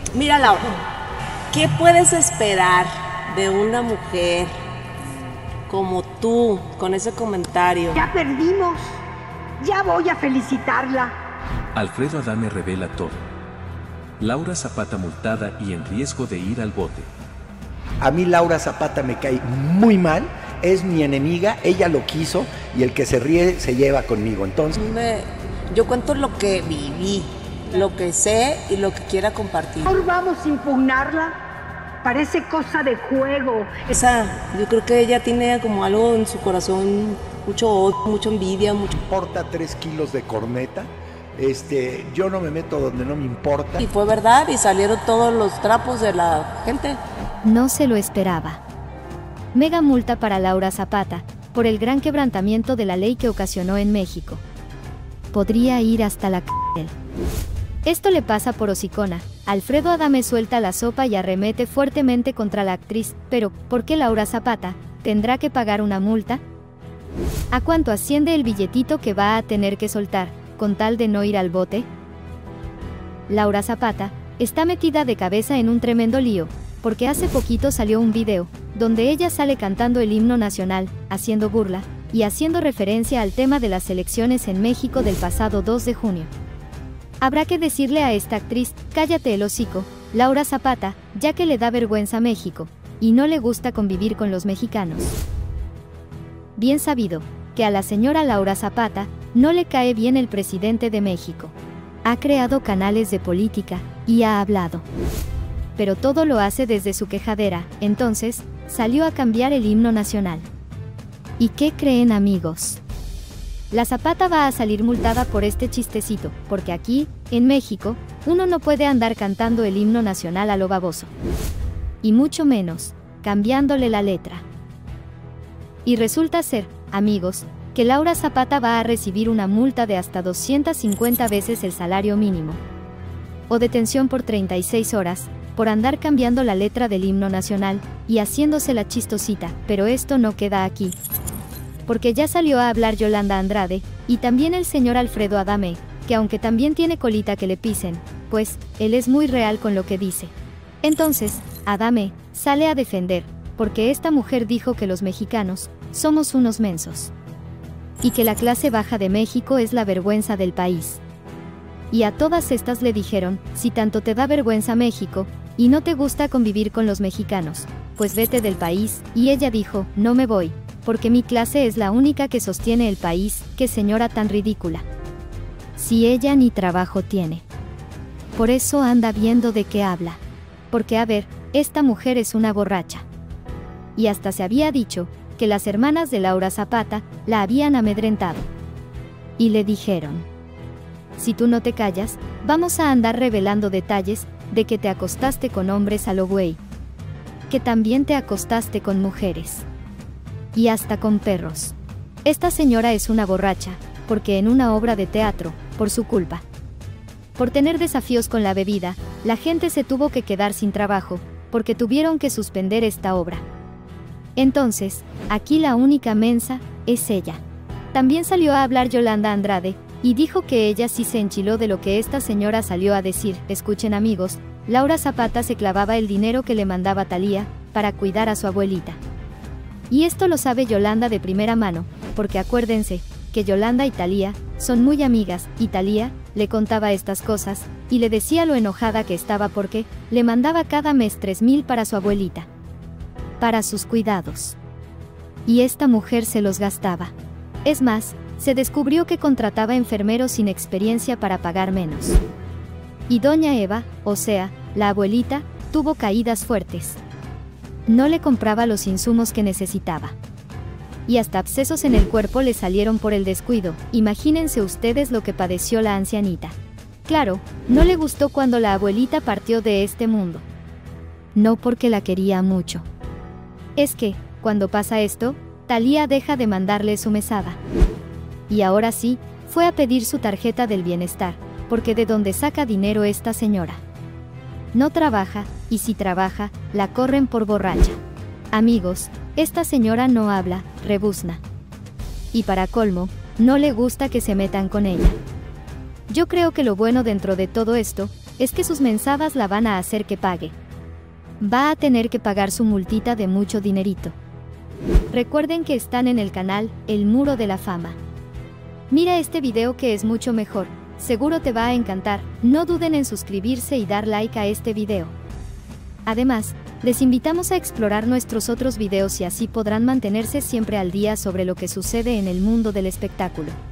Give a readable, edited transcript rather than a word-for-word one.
Mira, Laura, ¿qué puedes esperar de una mujer como tú con ese comentario? Ya perdimos. Ya voy a felicitarla. Alfredo Adame revela todo. Laura Zapata multada y en riesgo de ir al bote. A mí Laura Zapata me cae muy mal, es mi enemiga, ella lo quiso y el que se ríe se lleva conmigo. Entonces, Yo cuento lo que viví, lo que sé y lo que quiera compartir. Ahora vamos a impugnarla. Parece cosa de juego. Yo creo que ella tiene como algo en su corazón, mucho odio, mucha envidia, mucho. porta 3 kilos de corneta. Yo no me meto donde no me importa. Y fue verdad, y salieron todos los trapos de la gente. No se lo esperaba. Mega multa para Laura Zapata, por el gran quebrantamiento de la ley que ocasionó en México. Podría ir hasta la cárcel. Esto le pasa por hocicona. Alfredo Adame suelta la sopa y arremete fuertemente contra la actriz, pero ¿por qué Laura Zapata tendrá que pagar una multa? ¿A cuánto asciende el billetito que va a tener que soltar, con tal de no ir al bote? Laura Zapata está metida de cabeza en un tremendo lío, porque hace poquito salió un video, donde ella sale cantando el himno nacional, haciendo burla, y haciendo referencia al tema de las elecciones en México del pasado 2 de junio. Habrá que decirle a esta actriz, cállate el hocico, Laura Zapata, ya que le da vergüenza a México, y no le gusta convivir con los mexicanos. Bien sabido, que a la señora Laura Zapata, no le cae bien el presidente de México. Ha creado canales de política, y ha hablado. Pero todo lo hace desde su quejadera, entonces, salió a cambiar el himno nacional. ¿Y qué creen, amigos? La Zapata va a salir multada por este chistecito, porque aquí, en México, uno no puede andar cantando el himno nacional a lo baboso. Y mucho menos, cambiándole la letra. Y resulta ser, amigos, que Laura Zapata va a recibir una multa de hasta 250 veces el salario mínimo. O detención por 36 horas, por andar cambiando la letra del himno nacional, y haciéndose la chistosita, pero esto no queda aquí. Porque ya salió a hablar Yolanda Andrade, y también el señor Alfredo Adame, que aunque también tiene colita que le pisen, pues, él es muy real con lo que dice. Entonces, Adame sale a defender, porque esta mujer dijo que los mexicanos somos unos mensos. Y que la clase baja de México es la vergüenza del país. Y a todas estas le dijeron, si tanto te da vergüenza México, y no te gusta convivir con los mexicanos, pues vete del país, y ella dijo, no me voy, porque mi clase es la única que sostiene el país, qué señora tan ridícula. Si ella ni trabajo tiene. Por eso anda viendo de qué habla. Porque a ver, esta mujer es una borracha. Y hasta se había dicho, que las hermanas de Laura Zapata, la habían amedrentado. Y le dijeron, si tú no te callas, vamos a andar revelando detalles, de que te acostaste con hombres a lo güey. Que también te acostaste con mujeres. Y hasta con perros. Esta señora es una borracha, porque en una obra de teatro, por su culpa. Por tener desafíos con la bebida, la gente se tuvo que quedar sin trabajo, porque tuvieron que suspender esta obra. Entonces, aquí la única mensa, es ella. También salió a hablar Yolanda Andrade, y dijo que ella sí se enchiló de lo que esta señora salió a decir. Escuchen amigos, Laura Zapata se clavaba el dinero que le mandaba Thalía, para cuidar a su abuelita. Y esto lo sabe Yolanda de primera mano, porque acuérdense, que Yolanda y Thalía son muy amigas, y Thalía le contaba estas cosas, y le decía lo enojada que estaba porque le mandaba cada mes 3,000 para su abuelita. Para sus cuidados. Y esta mujer se los gastaba. Es más, se descubrió que contrataba enfermeros sin experiencia para pagar menos. Y doña Eva, o sea, la abuelita, tuvo caídas fuertes. No le compraba los insumos que necesitaba. Y hasta abscesos en el cuerpo le salieron por el descuido. Imagínense ustedes lo que padeció la ancianita. Claro, no le gustó cuando la abuelita partió de este mundo. No porque la quería mucho. Es que, cuando pasa esto, Thalía deja de mandarle su mesada. Y ahora sí, fue a pedir su tarjeta del bienestar, porque de dónde saca dinero esta señora. No trabaja, y si trabaja, la corren por borracha. Amigos, esta señora no habla, rebuzna. Y para colmo, no le gusta que se metan con ella. Yo creo que lo bueno dentro de todo esto, es que sus mensadas la van a hacer que pague. Va a tener que pagar su multita de mucho dinerito. Recuerden que están en el canal El Muro de la Fama. Mira este video que es mucho mejor, seguro te va a encantar, no duden en suscribirse y dar like a este video. Además, les invitamos a explorar nuestros otros videos y así podrán mantenerse siempre al día sobre lo que sucede en el mundo del espectáculo.